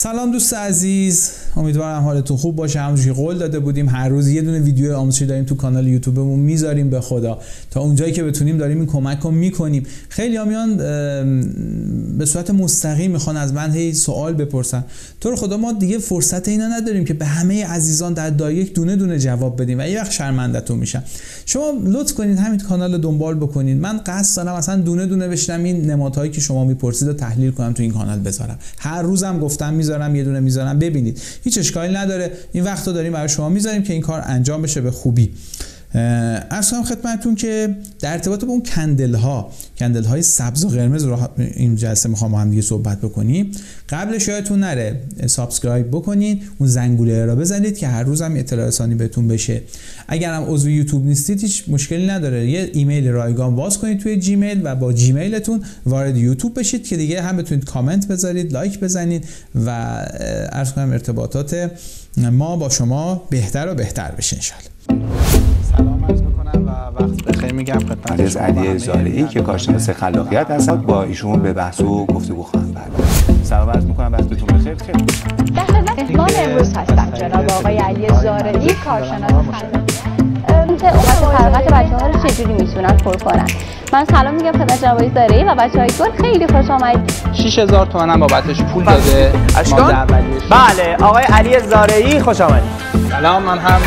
سلام دوست عزیز، امیدوارم حالتون خوب باشه. همونجوری قول داده بودیم هر روز یه دونه ویدیو آموزشی داریم تو کانال یوتیوبمون میذاریم. به خدا تا اونجایی که بتونیم داریم این کمک رو میکنیم. خیلی میان به صورت مستقیم میخوان از من هی سوال بپرسن. تو رو خدا ما دیگه فرصت اینا نداریم که به همه عزیزان در دایرکت دونه دونه جواب بدیم و یه وقت شرمنده‌تون میشن. شما لطف کنید همین کانال رو دنبال بکنید. من قصد دارم مثلا دونه دونه بشینم این نمادهایی که شما میپرسید رو تحلیل کنم تو این کانال بذارم. هر روزم گفتم میذارم، یه دونه میذارم. ببینید هیچ اشکالی نداره، این وقت رو داریم برای شما میذاریم که این کار انجام بشه به خوبی. عرض کنم خدمتتون که در ارتباط با اون کندل های سبز و قرمز رو این جلسه میخوام با هم دیگه صحبت بکنیم. قبلش یادتون نره سابسکرایب بکنین، اون زنگوله رو بزنید که هر روز هم اطلاع رسانی بهتون بشه. اگر هم عضو یوتیوب نیستید هیچ مشکلی نداره، یه ایمیل رایگان باز کنید توی جیمیل و با جیمیلتون وارد یوتیوب بشید که دیگه هم بتونید کامنت بذارید، لایک بزنید و عرض کنم ارتباطات ما با شما بهتر و بهتر بشه ان شاء الله. سلام عرض میکنم و وقت بخیر میگم خدمت از علی زارعی که کارشناس خلاقیت هستم. با ایشون به بحث و گفتگو خواهم پرداخت. سلام عرض میکنم، وقتتون بخیر. خیلی در خدمت مهمان امروز هستم جناب آقای علی زارعی، کارشناس خلاقیت. فراغت بچه‌ها رو چجوری میتونن پر کنن؟ من سلام میگم خدمت جناب آقای زارعی و بچه‌های گل، خیلی خوش آمدید. 6000 تومان هم بابتش پول داده. اشکان؟ بله آقای علی زارعی خوش آمدید. سلام، من هم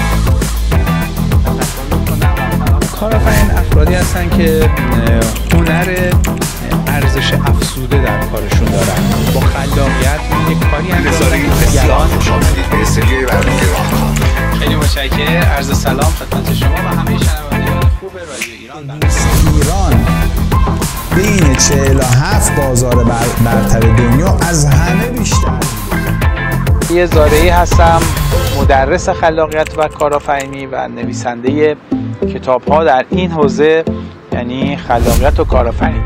کارآفرین افرادی هستن که هنر ارزش افزوده در کارشون دارن. با خلاقیت یک کاری انجام میدن. خوش آمدید به سری برنامه راهکار. خیلی متشکرم. عرض سلام خدمت شما و همه شنوندگان خوب رادیو ایران. ایران بین 47 بازار برتر دنیا از همه بیشتر. یه زارعی هستم، مدرس خلاقیت و کارآفرینی و نویسنده کتاب‌ها در این حوزه، یعنی خلاقیت و کارآفرینی.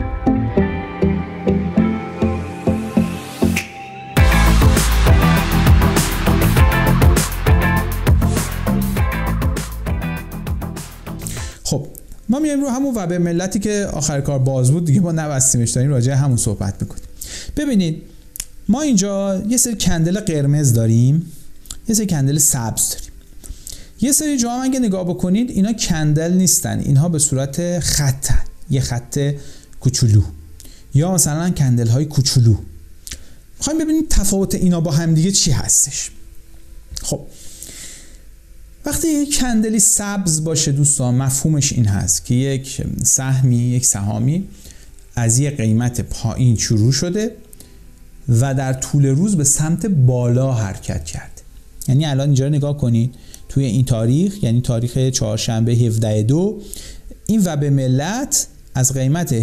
خب ما میایم رو همون وب ملتی که آخر کار باز بود دیگه ما نبستیمش، داریم راجع همون صحبت میکنیم. ببینید ما اینجا یه سری کندل قرمز داریم، یه سری کندل سبز داریم. یه سری جا هم اگه نگاه بکنید اینا کندل نیستن، اینها به صورت خطن، یه خط کوچولو یا مثلا کندل های کوچولو. میخوایم ببینید تفاوت اینا با هم دیگه چی هستش. خب وقتی یک کندلی سبز باشه دوستان، مفهومش این هست که یک سهامی از یه قیمت پایین شروع شده و در طول روز به سمت بالا حرکت کرده. یعنی الان اینجا نگاه کنید توی این تاریخ، یعنی تاریخ چهارشنبه 17/2، این وب ملت از قیمت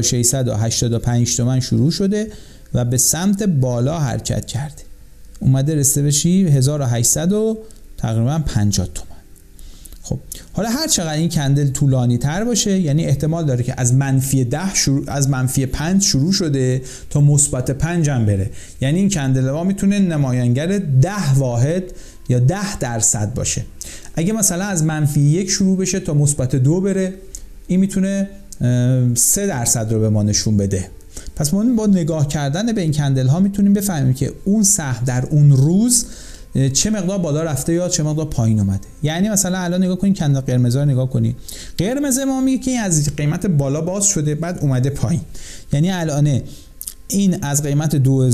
1685 تومان شروع شده و به سمت بالا حرکت کرده، اومده رسیده بشی 1800 و تقریبا 50 تومان. خب حالا هر چقدر این کندل طولانی تر باشه، یعنی احتمال داره که از منفی 5 شروع شده تا مثبت 5 هم بره. یعنی این کندل ما میتونه نماینگر 10 واحد یا 10% باشه. اگه مثلا از منفی 1 شروع بشه تا مثبت 2 بره، این میتونه 3% رو به ما نشون بده. پس ما با نگاه کردن به این کندل ها میتونیم بفهمیم که اون سهم در اون روز چه مقدار بالا رفته یا چه مقدار پایین اومده. یعنی مثلا الان نگاه کنید کندل قرمز رو نگاه کنید. قرمز ما میگه که این از قیمت بالا باز شده بعد اومده پایین. یعنی الان این از قیمت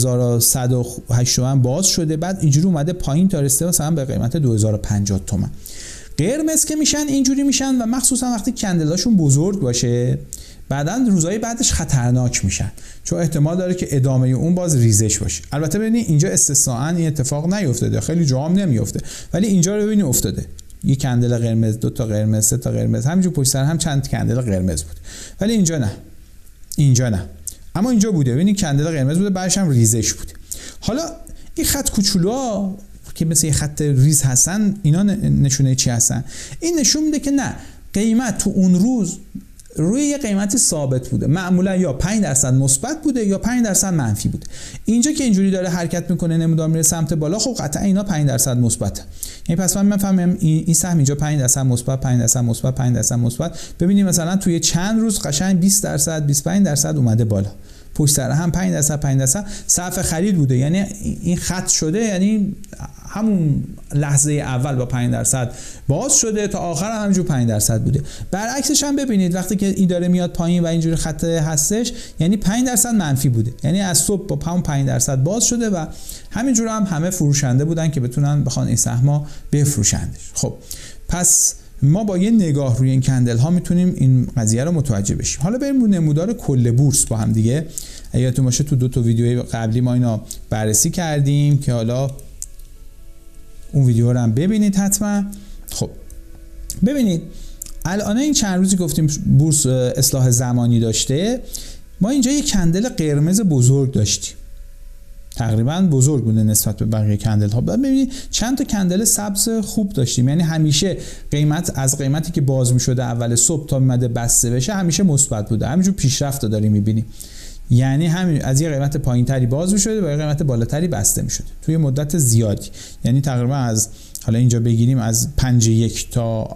2108 تومان باز شده بعد اینجوری اومده پایین تا رسیده مثلا به قیمت 2050 تومان. قرمز که میشن اینجوری میشن و مخصوصا وقتی کندلاشون بزرگ باشه بعدن روزهای بعدش خطرناک میشن، چون احتمال داره که ادامه اون باز ریزش باشه. البته ببینید اینجا استثناءً این اتفاق نیفتاده، خیلی جا هم نمیفته، ولی اینجا رو ببینید افتاده. یک کندل قرمز، 2 تا قرمز، 3 تا قرمز، همینجور پشت سر هم چند کندل قرمز بود. ولی اینجا نه. اما اینجا بوده، ببینید کندل قرمز بوده بعدش هم ریزش بوده. حالا این خط کوچولوها که مثل یه خط ریز هستن، اینا نشونه چی هستن؟ این نشون میده که نه، قیمت تو اون روز روی یه قیمتی ثابت بوده، معمولا یا 5% مثبت بوده یا 5% منفی بوده. اینجا که اینجوری داره حرکت میکنه نمیدونم میره سمت بالا، خب قطعا اینا 5% مثبته. یعنی پس من فهمم این سهم اینجا 5% مثبت، 5% مثبت، 5% مثبت. ببینید مثلا توی چند روز قشنگ 20%، 25% اومده بالا. پشت سر هم 5% صرف خرید بوده. یعنی این خط شده، یعنی همون لحظه اول با 5% باز شده تا آخر هم همینجور 5% بوده. برعکسش هم ببینید وقتی که این داره میاد پایین و اینجوری خط هستش، یعنی 5% منفی بوده. یعنی از صبح با 5% باز شده و همینجور هم همه فروشنده بودن که بخوان این سهم‌ها بفروشندش. خب پس ما با یه نگاه روی این کندل ها میتونیم این قضیه رو متوجه بشیم. حالا بریم رو نمودار کل بورس با هم دیگه. یادتون باشه تو 2 تا ویدیوی قبلی ما اینا بررسی کردیم که حالا اون ویدیو رو هم ببینید حتما. خب ببینید الان این چند روزی گفتیم بورس اصلاح زمانی داشته، ما اینجا یه کندل قرمز بزرگ داشتیم، تقریبا بزرگ بوده نسبت به بقیه کندل ها. ببینید چند تا کندل سبز خوب داشتیم، یعنی همیشه قیمتی که باز می‌شده اول صبح تا اومده بسته بشه همیشه مثبت بوده، همینجور پیشرفت داریم می‌بینیم. یعنی همین از یه قیمت پایینتری باز می‌شده و یه قیمت بالاتری بسته می‌شده توی مدت زیادی. یعنی تقریبا از حالا اینجا بگیریم از 5.1 تا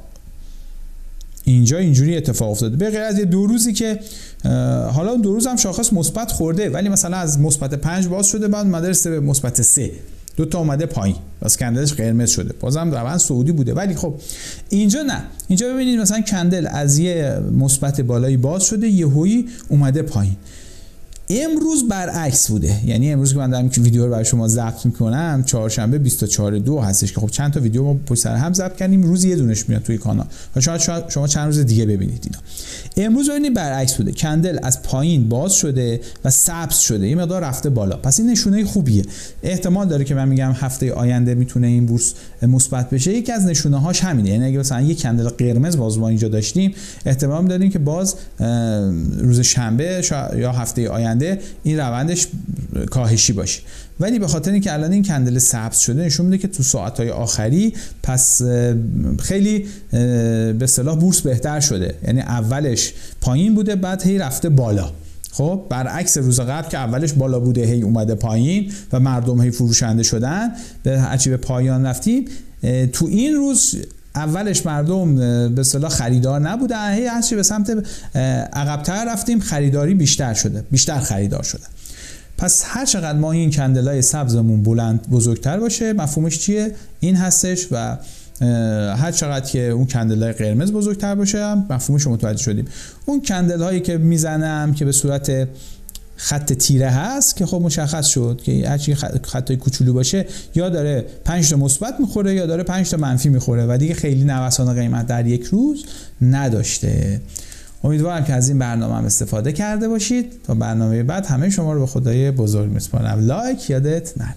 اینجا اینجوری اتفاق افتاده، به غیر از یه 2 روزی که حالا اون 2 روز هم شاخص مثبت خورده، ولی مثلا از مثبت 5 باز شده بعد اومده رسیده به مثبت 3، 2 تا اومده پایین، بس کندلش قرمز شده، بازم روند صعودی بوده. ولی خب اینجا نه، اینجا ببینید مثلا کندل از یه مثبت بالایی باز شده یهویی اومده پایین. امروز برعکس بوده، یعنی امروز که من دارم که ویدیو رو برای شما ضبط میکنم چهارشنبه 24/2 هستش که خب چند تا ویدیو ما پشت سر هم ضبط کردیم، روز یه دونش میاد توی کانال، شاید شما چند روز دیگه ببینید اینا. امروز ببینید برعکس بوده، کندل از پایین باز شده و سبز شده، یه مقدار رفته بالا، پس این نشونه خوبیه. احتمال داره که من میگم هفته آینده میتونه این بورس مثبت بشه. یکی از نشونه هاش همینه، یعنی اگه مثلا یه کندل قرمز باز ما اینجا داشتیم احتمال داریم که باز روز شنبه یا هفته آینده این روندش کاهشی باشه. ولی به خاطر اینکه الان این کندل سبز شده نشون میده که تو ساعت‌های آخری پس خیلی به اصطلاح بورس بهتر شده، یعنی اولش پایین بوده بعد هی رفته بالا. خب برعکس روز قبل که اولش بالا بوده هی اومده پایین و مردم هی فروشنده شدن، به هرچی به پایان رفتیم. تو این روز اولش مردم به اصطلاح خریدار نبودن، هی هرچی به سمت عقب‌تر رفتیم خریداری بیشتر شده، بیشتر خریدار شدن. پس هر چقدر ما این کندلای سبزمون بزرگتر باشه، مفهومش چیه؟ این هستش و هر چقدر که اون کندلای قرمز بزرگتر باشه مفهومش رو متوجه شدیم. اون کندل هایی که میزنم که به صورت خط تیره هست که خب مشخص شد که هر چی خطای کوچولو باشه یا داره 5 تا مثبت میخوره یا داره 5 تا منفی میخوره و دیگه خیلی نوسان قیمت در یک روز نداشته. امیدوارم که از این برنامه هم استفاده کرده باشید. تا برنامه بعد همه شما رو به خدای بزرگ میسپارم. لایک یادت نره.